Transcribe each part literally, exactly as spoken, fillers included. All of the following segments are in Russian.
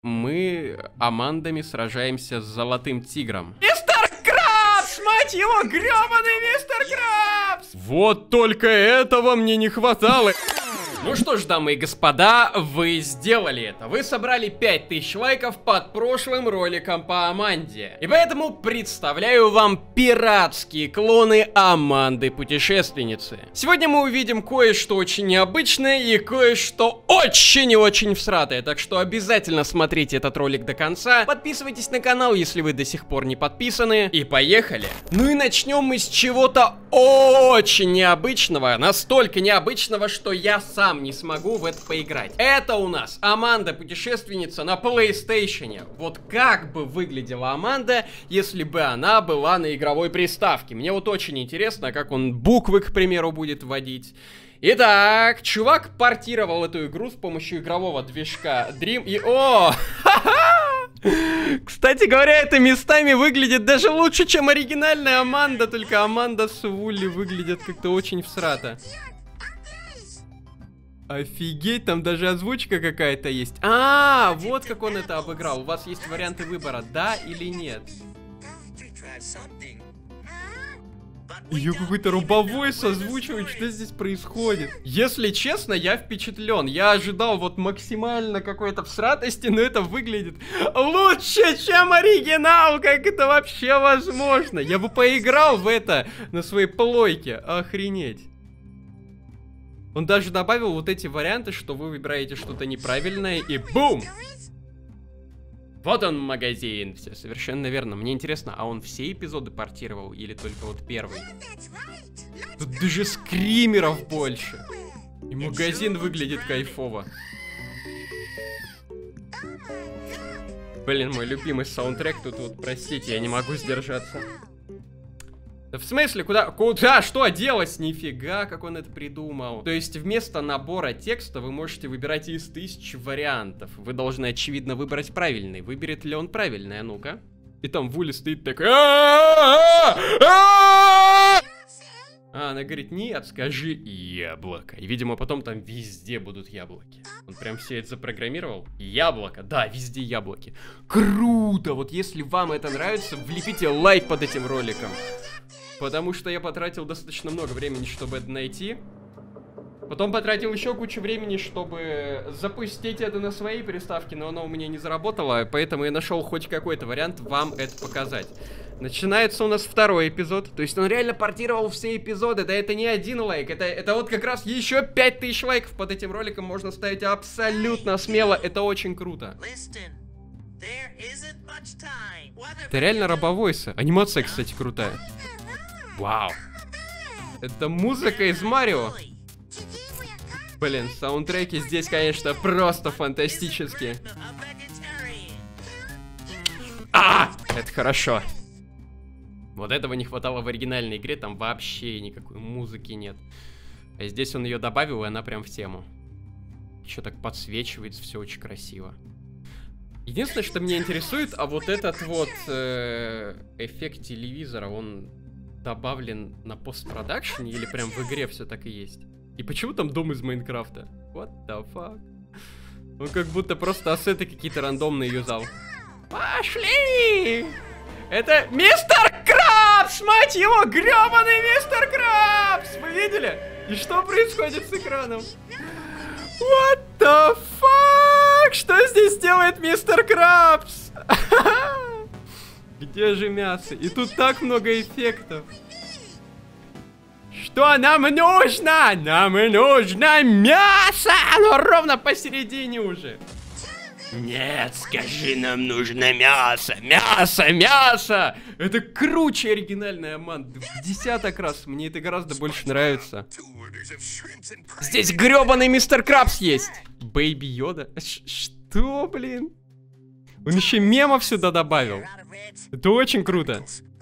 мы Амандами сражаемся с Золотым Тигром. Мистер Крабс, мать его, грёбаный Мистер Крабс! Вот только этого мне не хватало. Ну что ж, дамы и господа, вы сделали это. Вы собрали пять тысяч лайков под прошлым роликом по Аманде. И поэтому представляю вам пиратские клоны Аманды-путешественницы. Сегодня мы увидим кое-что очень необычное и кое-что очень и очень всратое. Так что обязательно смотрите этот ролик до конца. Подписывайтесь на канал, если вы до сих пор не подписаны. И поехали. Ну и начнем мы с чего-то очень необычного. Настолько необычного, что я сам не смогу в это поиграть. Это у нас Аманда-путешественница на PlayStation. Вот как бы выглядела Аманда, если бы она была на игровой приставке. Мне вот очень интересно, как он буквы, к примеру, будет вводить. Итак, чувак портировал эту игру с помощью игрового движка Dream и... О! Кстати говоря, это местами выглядит даже лучше, чем оригинальная Аманда, только Аманда с Вулли выглядит как-то очень всрато. Офигеть, там даже озвучка какая-то есть. А, вот как он это обыграл. У вас есть варианты выбора, да или нет. Ее какой-то рубовой созвучивает, что здесь происходит? Если честно, я впечатлен. Я ожидал вот максимально какой-то всратости, но это выглядит лучше, чем оригинал. Как это вообще возможно? Я бы поиграл в это на своей плойке. Охренеть. Он даже добавил вот эти варианты, что вы выбираете что-то неправильное и бум! Вот он, магазин. Все совершенно верно. Мне интересно, а он все эпизоды портировал или только вот первый? Тут даже скримеров больше. И магазин выглядит кайфово. Блин, мой любимый саундтрек тут вот, простите, я не могу сдержаться. Да в смысле, куда, куда, что делать? Нифига, как он это придумал. То есть вместо набора текста вы можете выбирать из тысяч вариантов. Вы должны, очевидно, выбрать правильный. Выберет ли он правильный, а ну-ка. И там Вули стоит такой... А, она говорит, нет, скажи яблоко. И, видимо, потом там везде будут яблоки. Он прям все это запрограммировал. Яблоко, да, везде яблоки. Круто! Вот если вам это нравится, влепите лайк под этим роликом. Потому что я потратил достаточно много времени, чтобы это найти. Потом потратил еще кучу времени, чтобы запустить это на своей приставке, но оно у меня не заработало, поэтому я нашел хоть какой-то вариант вам это показать. Начинается у нас второй эпизод. То есть он реально портировал все эпизоды. Да это не один лайк. Это, это вот как раз еще пять тысяч лайков под этим роликом можно ставить абсолютно смело. Это очень круто. Это реально робовойсы. Анимация, кстати, крутая. Вау. Это музыка из Марио. Блин, саундтреки здесь, конечно, просто фантастические. А, это хорошо. Вот этого не хватало в оригинальной игре, там вообще никакой музыки нет. А здесь он ее добавил, и она прям в тему. Еще так подсвечивается, все очень красиво. Единственное, что меня интересует, а вот этот вот э, эффект телевизора, он добавлен на постпродакшене или прям в игре все так и есть? И почему там дом из Майнкрафта? What the fuck? Он как будто просто ассеты какие-то рандомные юзал. Пошли! Это мистер Крабс, мать его, грёбаный мистер Крабс! Вы видели? И что происходит с экраном? What the fuck? Что здесь делает мистер Крабс? Где же мясо? И тут так много эффектов. Что нам нужно? Нам нужно мясо! Оно ровно посередине уже. Нет, скажи, нам нужно мясо, мясо, мясо! Это круче оригинальная Аманда. В десяток раз. Мне это гораздо больше нравится. Здесь грёбаный мистер Крабс есть. Бэйби Йода. Что, блин? Он еще мемов сюда добавил. Это очень круто.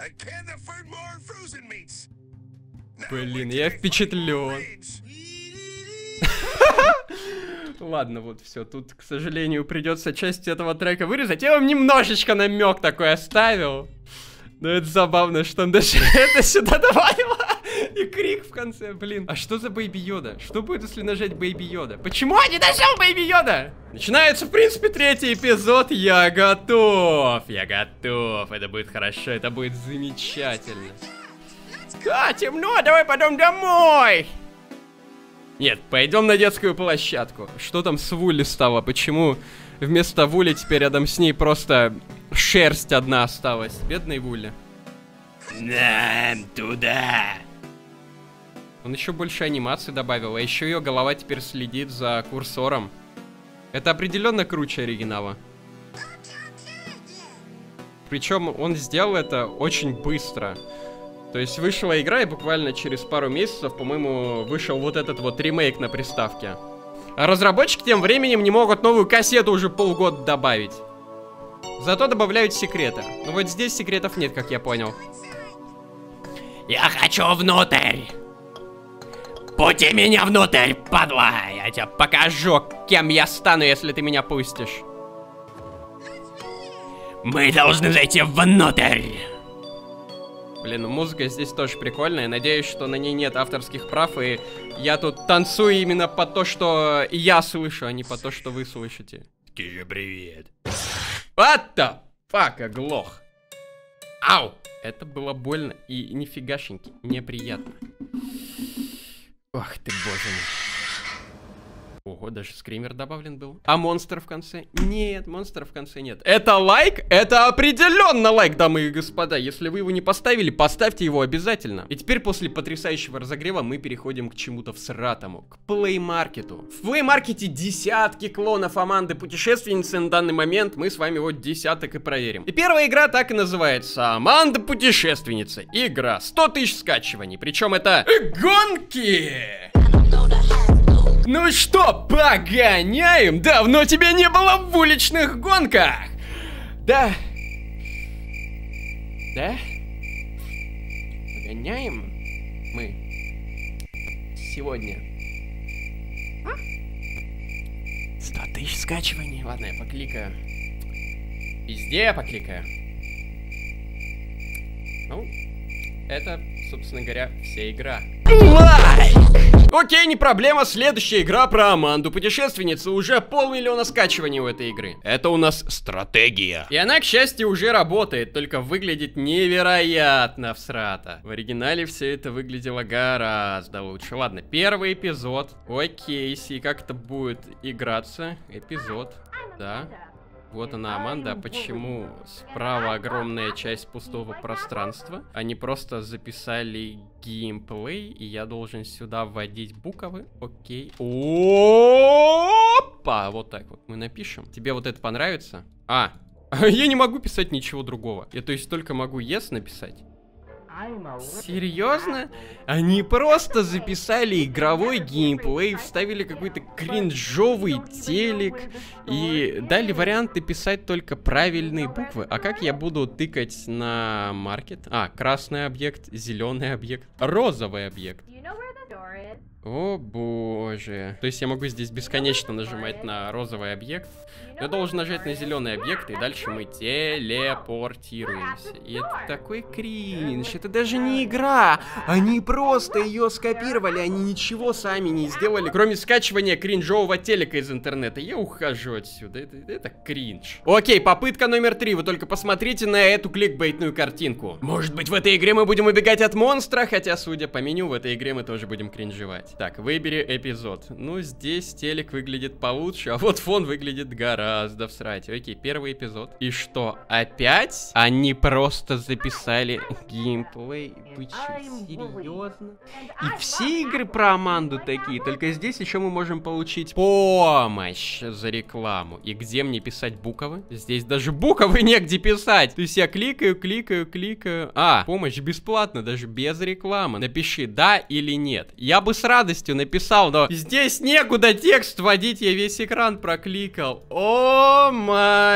Блин, я впечатлен. Ладно, вот все. Тут, к сожалению, придется часть этого трека вырезать. Я вам немножечко намек такой оставил. Но это забавно, что он даже это сюда добавил. И крик в конце, блин. А что за Бэйби Йода? Что будет, если нажать Бэйби Йода? Почему я не нажал Бэйби Йода? Начинается, в принципе, третий эпизод. Я готов. Я готов. Это будет хорошо. Это будет замечательно. А, темно. Давай пойдем домой. Нет, пойдем на детскую площадку. Что там с Вулли стало? Почему вместо Вулли теперь рядом с ней просто шерсть одна осталась? Бедный Вулли. Нам туда. Он еще больше анимации добавил, а еще ее голова теперь следит за курсором. Это определенно круче оригинала. Причем он сделал это очень быстро. То есть вышла игра, и буквально через пару месяцев, по-моему, вышел вот этот вот ремейк на приставке. А разработчики тем временем не могут новую кассету уже полгода добавить. Зато добавляют секреты. Но вот здесь секретов нет, как я понял. Я хочу внутрь. Пусти меня внутрь, падла. Я тебе покажу, кем я стану, если ты меня пустишь. Мы должны зайти внутрь. Блин, ну музыка здесь тоже прикольная. Надеюсь, что на ней нет авторских прав, и я тут танцую именно по то, что я слышу, а не по то, что вы слышите. Скажи привет. What the fuck, оглох. Ау! Это было больно и нифигашеньки неприятно. Ох ты, боже мой. Ого, даже скример добавлен был. А монстр в конце? Нет, монстра в конце нет. Это лайк? Это определенно лайк, дамы и господа. Если вы его не поставили, поставьте его обязательно. И теперь после потрясающего разогрева мы переходим к чему-то всратому. К плеймаркету. В плеймаркете десятки клонов Аманды Путешественницы. На данный момент мы с вами вот десяток и проверим. И первая игра так и называется. Аманда Путешественница. Игра. сто тысяч скачиваний. Причем это гонки. Ну что, погоняем? Давно тебя не было в уличных гонках. Да. Да? Погоняем мы сегодня. сто тысяч скачиваний. Ладно, я покликаю. Везде я покликаю. Ну, это, собственно говоря, вся игра. Лайк! Окей, не проблема, следующая игра про Аманду Путешественницу. Уже полмиллиона скачиваний у этой игры. Это у нас стратегия. И она, к счастью, уже работает, только выглядит невероятно всрато. В оригинале все это выглядело гораздо лучше. Ладно, первый эпизод. Окей, си, как это будет играться? Эпизод, да. Вот она, Аманда. А почему справа огромная часть пустого пространства? Они просто записали геймплей, и я должен сюда вводить буквы. Окей. Опа! Вот так вот мы напишем. Тебе вот это понравится? А, я не могу писать ничего другого. Я, то есть, только могу yes написать. Серьезно? Они просто записали игровой геймплей, вставили какой-то кринжовый телек и дали варианты писать только правильные буквы. А как я буду тыкать на маркет? А, красный объект, зеленый объект, розовый объект. О боже. То есть я могу здесь бесконечно нажимать на розовый объект. Я должен нажать на зеленый объект, и дальше мы телепортируемся. И это такой кринж. Это даже не игра. Они просто ее скопировали. Они ничего сами не сделали, кроме скачивания кринжового телека из интернета. Я ухожу отсюда. Это, это кринж. Окей, попытка номер три. Вы только посмотрите на эту кликбейтную картинку. Может быть, в этой игре мы будем убегать от монстра, хотя, судя по меню, в этой игре мы тоже будем кринжевать. Так, выбери эпизод. Ну, здесь телек выглядит получше, а вот фон выглядит гораздо всрать. Окей, первый эпизод. И что, опять? Они просто записали геймплей? Вы что, серьезно? И все игры про Аманду такие, только здесь еще мы можем получить помощь за рекламу. И где мне писать буквы? Здесь даже буквы негде писать. То есть я кликаю, кликаю, кликаю. А, помощь бесплатно, даже без рекламы. Напиши да или нет. Я бы с радостью написал, но здесь некуда текст вводить, я весь экран прокликал. О май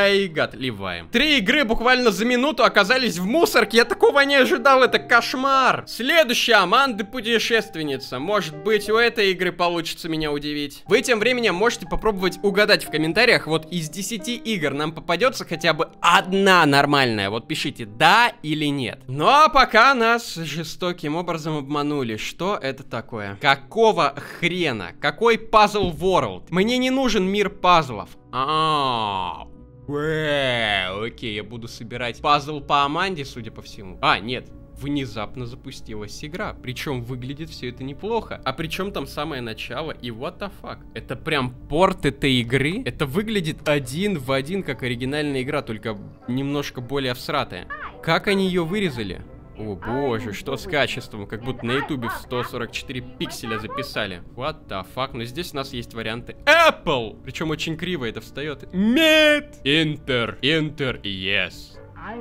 май гад, ливаем. Три игры буквально за минуту оказались в мусорке. Я такого не ожидал, это кошмар. Следующая Аманда путешественница. Может быть, у этой игры получится меня удивить. Вы тем временем можете попробовать угадать в комментариях, вот из десяти игр нам попадется хотя бы одна нормальная. Вот пишите да или нет. Ну а пока нас жестоким образом обманули. Что это такое? Какого хрена? Какой Puzzle World? Мне не нужен мир пазлов. А, окей, я буду собирать пазл по Аманде, судя по всему. А, нет. Внезапно запустилась игра. Причем выглядит все это неплохо. А причем там самое начало и what the fuck. Это прям порт этой игры. Это выглядит один в один, как оригинальная игра, только немножко более всратая. Как они ее вырезали? О боже, что с качеством? Как будто на ютубе в сто сорок четыре пикселя записали. What the fuck? Но здесь у нас есть варианты Apple. Причем очень криво это встает. Нет. Enter. Enter. Yes.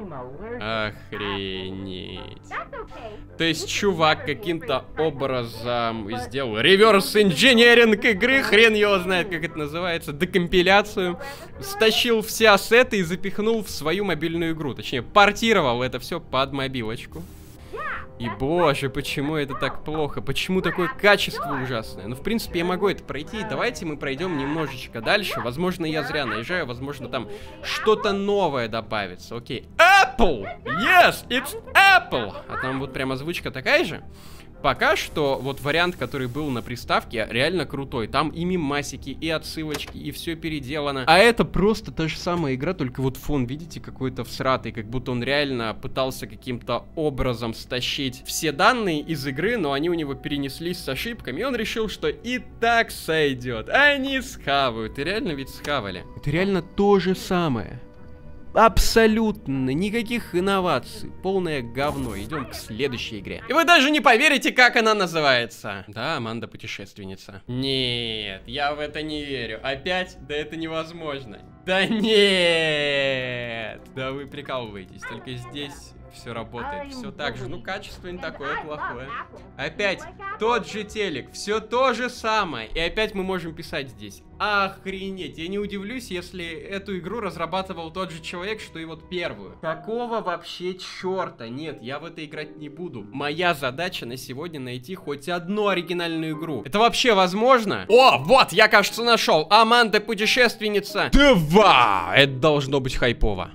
Охренеть. То есть чувак каким-то образом сделал реверс-инженеринг игры, хрен его знает, как это называется, декомпиляцию, стащил все ассеты и запихнул в свою мобильную игру. Точнее, портировал это все под мобилочку. И боже, почему это так плохо? Почему такое качество ужасное? Ну, в принципе, я могу это пройти. Давайте мы пройдем немножечко дальше. Возможно, я зря наезжаю. Возможно, там что-то новое добавится. Окей. Apple! Yes, it's Apple! А там вот прям озвучка такая же? Пока что вот вариант, который был на приставке, реально крутой. Там и мемасики, и отсылочки, и все переделано. А это просто та же самая игра, только вот фон, видите, какой-то всратый. Как будто он реально пытался каким-то образом стащить все данные из игры, но они у него перенеслись с ошибками. И он решил, что и так сойдет. Они схавают. И реально ведь схавали. Это реально то же самое. Абсолютно никаких инноваций. Полное говно. Идем к следующей игре. И вы даже не поверите, как она называется. Да, Аманда путешественница. Нет, я в это не верю. Опять? Да это невозможно. Да нет. Да вы прикалываетесь. Только здесь все работает. Все так же. Ну, качество не такое плохое. Опять тот же телек. Все то же самое. И опять мы можем писать здесь. Охренеть. Я не удивлюсь, если эту игру разрабатывал тот же человек, что и вот первую. Какого вообще черта? Нет, я в это играть не буду. Моя задача на сегодня найти хоть одну оригинальную игру. Это вообще возможно? О, вот, я, кажется, нашел. Аманда путешественница два. Это должно быть хайпово.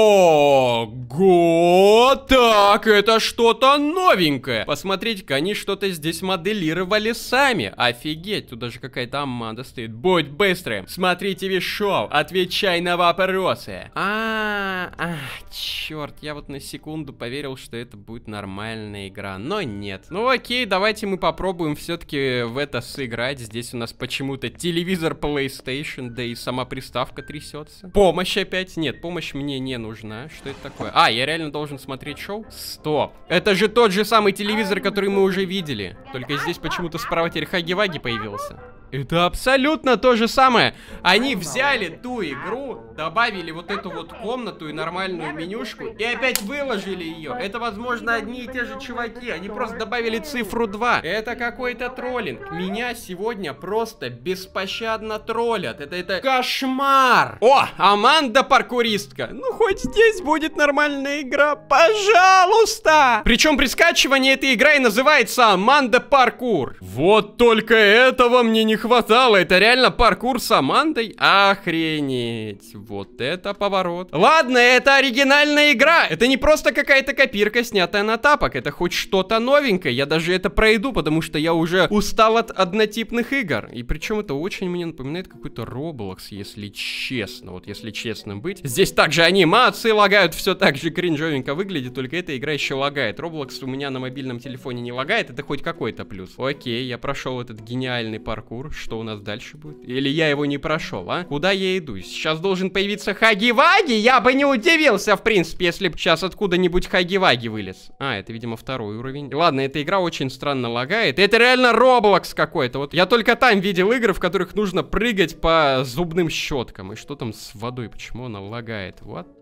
Ого, так, это что-то новенькое. Посмотрите-ка, они что-то здесь моделировали сами. Офигеть, тут даже какая-то Аманда стоит. Будь быстрым, смотрите весь шоу, отвечай на вопросы. А, а, черт, я вот на секунду поверил, что это будет нормальная игра, но нет. Ну окей, давайте мы попробуем все-таки в это сыграть. Здесь у нас почему-то телевизор PlayStation, да и сама приставка трясется. Помощь опять? Нет, помощь мне не нужна. Что это такое? А, я реально должен смотреть шоу? Стоп. Это же тот же самый телевизор, который мы уже видели. Только здесь почему-то справа теперь Хаги-Ваги появился. Это абсолютно то же самое. Они взяли ту игру, добавили вот эту вот комнату и нормальную менюшку, и опять выложили ее. Это, возможно, одни и те же чуваки. Они просто добавили цифру два. Это какой-то троллинг. Меня сегодня просто беспощадно троллят. Это, это кошмар. О, Аманда паркуристка. Ну, хоть здесь будет нормальная игра. Пожалуйста. Причем при скачивании этой игры и называется Аманда паркур. Вот только этого мне не хватало. Это реально паркур с Амандой? Охренеть. Вот это поворот. Ладно, это оригинальная игра. Это не просто какая-то копирка, снятая на тапок. Это хоть что-то новенькое. Я даже это пройду, потому что я уже устал от однотипных игр. И причем это очень мне напоминает какой-то Roblox, если честно. Вот если честно быть. Здесь также анимации лагают, все так же кринжовенько выглядит, только эта игра еще лагает. Roblox у меня на мобильном телефоне не лагает, это хоть какой-то плюс. Окей, я прошел этот гениальный паркур. Что у нас дальше будет? Или я его не прошел, а? Куда я иду? Сейчас должен появиться Хаги-Ваги? Я бы не удивился, в принципе, если бы сейчас откуда-нибудь Хаги-Ваги вылез. А, это, видимо, второй уровень. Ладно, эта игра очень странно лагает. Это реально Roblox какой-то. Вот я только там видел игры, в которых нужно прыгать по зубным щеткам. И что там с водой? Почему она лагает? Вот.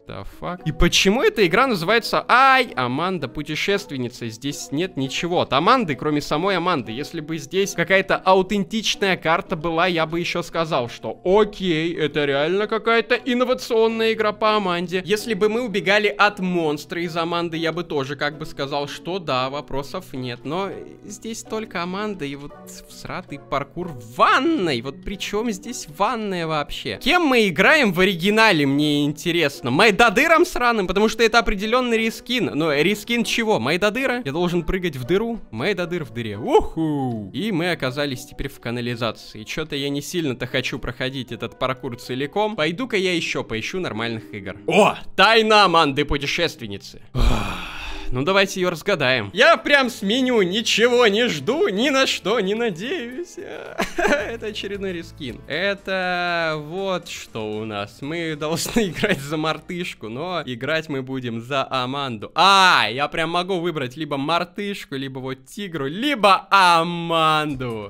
the fuck? И почему эта игра называется Ай, Аманда путешественница? Здесь нет ничего от Аманды, кроме самой Аманды. Если бы здесь какая-то аутентичная карта была, я бы еще сказал, что окей, это реально какая-то инновационная игра по Аманде. Если бы мы убегали от монстра из Аманды, я бы тоже как бы сказал, что да, вопросов нет. Но здесь только Аманда и вот всратый паркур в ванной. Вот при чем здесь ванная вообще? Кем мы играем в оригинале, мне интересно? Майдадыром сраным, потому что это определенный рескин. Но рескин чего? Майдадыра? Я должен прыгать в дыру? Майдадыр в дыре. Уху! И мы оказались теперь в канализации. Что-то я не сильно-то хочу проходить этот паркур целиком. Пойду-ка я еще поищу нормальных игр. О! Тайна Аманды путешественницы. Ну давайте ее разгадаем. Я прям с меню ничего не жду, ни на что не надеюсь. Это очередной рескин. Это вот что у нас. Мы должны играть за мартышку, но играть мы будем за Аманду. А, я прям могу выбрать либо мартышку, либо вот тигру, либо Аманду.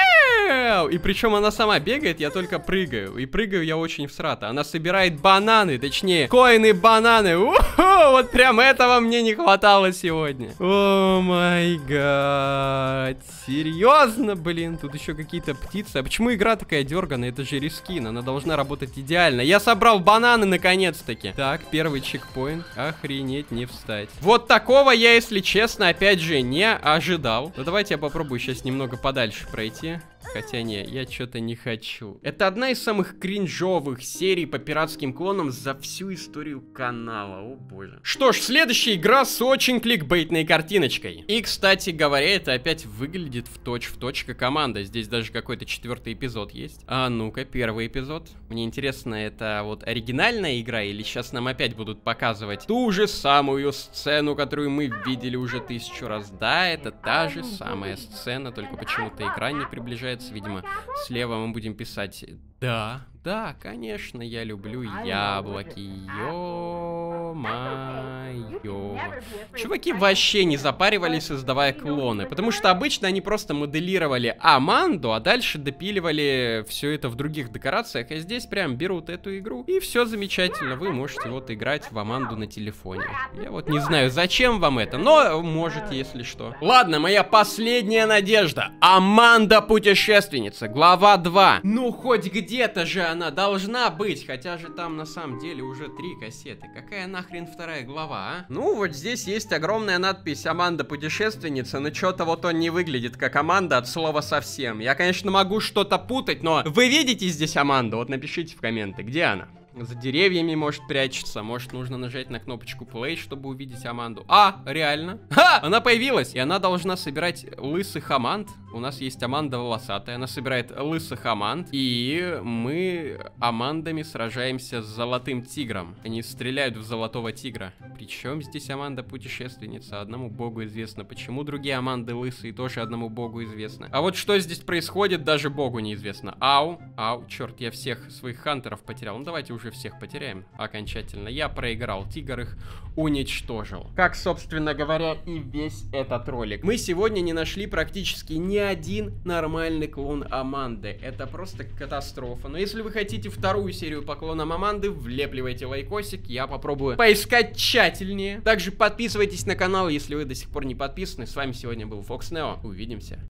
И причем она сама бегает, я только прыгаю. И прыгаю я очень всрато. Она собирает бананы, точнее, коины бананы. У-ху, вот прям этого мне не хватало сегодня. О май гад. Серьезно, блин, тут еще какие-то птицы. А почему игра такая дерганая? Это же рескин, она должна работать идеально. Я собрал бананы наконец-таки. Так, первый чекпоинт. Охренеть, не встать. Вот такого я, если честно, опять же, не ожидал. Ну давайте я попробую сейчас немного подальше пройти. Хотя не, я что-то не хочу. Это одна из самых кринжовых серий по пиратским клонам за всю историю канала. О боже. Что ж, следующая игра с очень кликбейтной картиночкой. И, кстати говоря, это опять выглядит в точь-в-точь как Аманда. Здесь даже какой-то четвертый эпизод есть. А ну-ка, первый эпизод. Мне интересно, это вот оригинальная игра или сейчас нам опять будут показывать ту же самую сцену, которую мы видели уже тысячу раз? Да, это та же самая сцена, только почему-то экран не приближается. Видимо, слева мы будем писать «Да, да, конечно, я люблю яблоки, ё-моё». Чуваки вообще не запаривались, создавая клоны, потому что обычно они просто моделировали Аманду, а дальше допиливали все это в других декорациях, а здесь прям берут эту игру, и все замечательно, вы можете вот играть в Аманду на телефоне. Я вот не знаю, зачем вам это, но можете, если что. Ладно, моя последняя надежда. Аманда путешественница, глава два. Ну, хоть где-то же она должна быть, хотя же там на самом деле уже три кассеты. Какая нахрен вторая глава, а? Ну, вот здесь есть огромная надпись «Аманда путешественница», но что-то вот он не выглядит как Аманда от слова совсем. Я, конечно, могу что-то путать, но вы видите здесь Аманду? Вот напишите в комменты, где она? За деревьями, может, прячется. Может, нужно нажать на кнопочку play, чтобы увидеть Аманду. А, реально. Ха! Она появилась. И она должна собирать лысых Аманд. У нас есть Аманда волосатая. Она собирает лысых Аманд. И мы Амандами сражаемся с золотым тигром. Они стреляют в золотого тигра. Причем здесь Аманда путешественница? Одному богу известно. Почему другие Аманды лысые, тоже одному богу известно. А вот что здесь происходит, даже богу неизвестно. Ау, ау, черт, я всех своих хантеров потерял. Ну, давайте уже всех потеряем окончательно. Я проиграл, тигр их уничтожил. Как, собственно говоря, и весь этот ролик. Мы сегодня не нашли практически ни один нормальный клон Аманды. Это просто катастрофа. Но если вы хотите вторую серию по клонам Аманды, влепливайте лайкосик, я попробую поискать тщательнее. Также подписывайтесь на канал, если вы до сих пор не подписаны. С вами сегодня был Фокс Нео. Увидимся.